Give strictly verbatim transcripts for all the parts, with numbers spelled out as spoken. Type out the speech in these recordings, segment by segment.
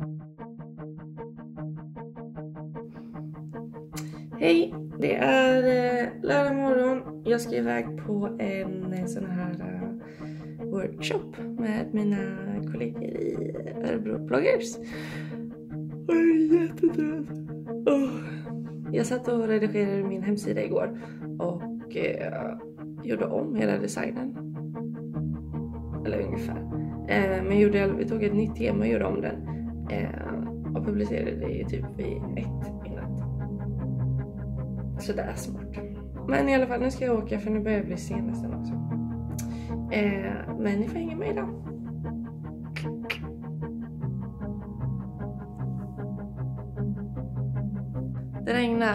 Hej, det är eh, lördag morgon. Jag ska iväg på en eh, sån här uh, workshop med mina kollegor i Örebro Bloggers. Jag är jättetrött. Oh. Jag satt och redigerade min hemsida igår och eh, gjorde om hela designen. Eller ungefär. Eh, men gjorde, vi tog ett nytt tema och gjorde om den. Eh, och publicerade det typ vid ett i natt. Så det är smart. Men i alla fall, nu ska jag åka för nu börjar jag bli sen nästan också. Eh, men ni får hänga med idag. Det regnar.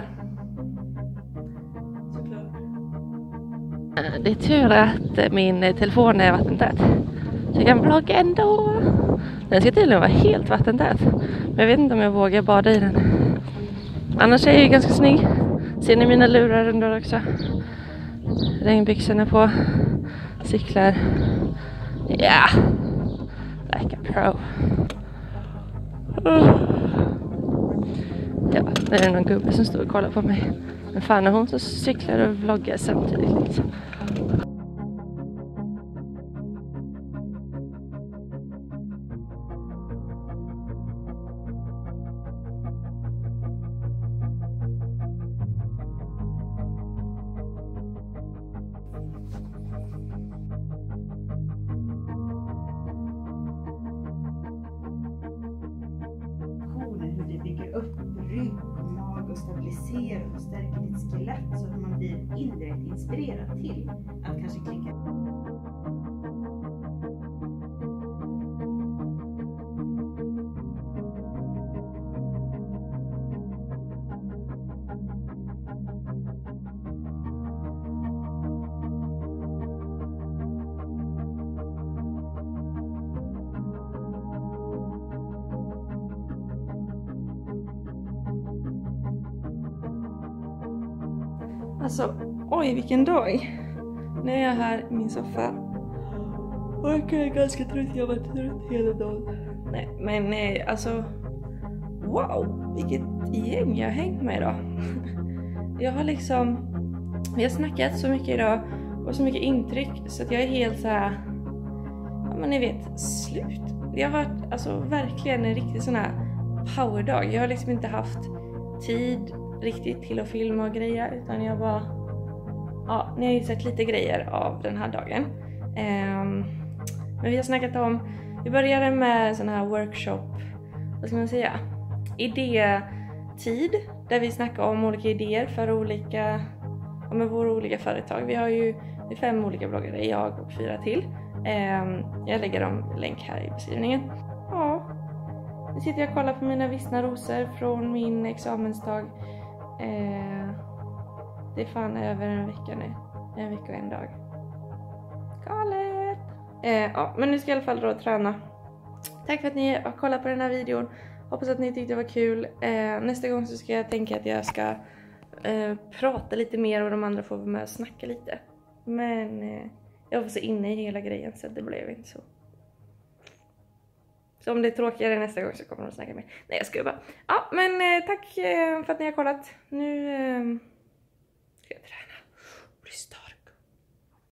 Såklart. Det är tur att min telefon är vattentät. Så jag kan vlogga ändå. Den ska tydligen vara helt vattentät. Men jag vet inte om jag vågar bada i den. Annars är jag ju ganska snygg. Ser ni mina lurar under också? Regnbyxorna på. Cyklar. Ja. Yeah. Like a pro. Ja, det är någon gubbe som står och kollar på mig. Men fan är hon som cyklar och vloggar samtidigt liksom. Upp rygg och mag och stabiliserar och stärker ditt skelett så att man blir indirekt inspirerad till att kanske klicka. Alltså, oj vilken dag. Nu är jag här i min soffa. Och jag är ganska trött, jag har varit trött hela dagen. Nej, men eh, alltså, wow, vilket gäng jag har hängt med idag. Jag har liksom, vi har snackat så mycket idag och så mycket intryck så att jag är helt så här, ja men ni vet, slut. Jag har varit alltså verkligen en riktigt sån här powerdag. Jag har liksom inte haft tid riktigt till att filma och grejer, utan jag bara, ja, ni har ju sett lite grejer av den här dagen. Um, men vi har snackat om, vi började med sån här workshop, vad ska man säga, idétid, där vi snackar om olika idéer för olika, ja, med våra olika företag. Vi har ju fem olika bloggare, jag och fyra till. Um, jag lägger dem länk här i beskrivningen. Ja, nu sitter jag och kollar på mina vissna rosor från min examensdag. Eh, det är fan över en vecka nu. En vecka och en dag. Galet! Eh, ja, men nu ska jag i alla fall dra och träna. Tack för att ni har kollat på den här videon. Hoppas att ni tyckte det var kul. Eh, nästa gång så ska jag tänka att jag ska eh, prata lite mer och de andra får vara med och snacka lite. Men eh, jag var så inne i hela grejen så det blev inte så. Så om det är tråkigare nästa gång så kommer de snacka med. Nej, jag ska bara. Ja, men eh, tack eh, för att ni har kollat. Nu eh, ska jag träna. Bli stark.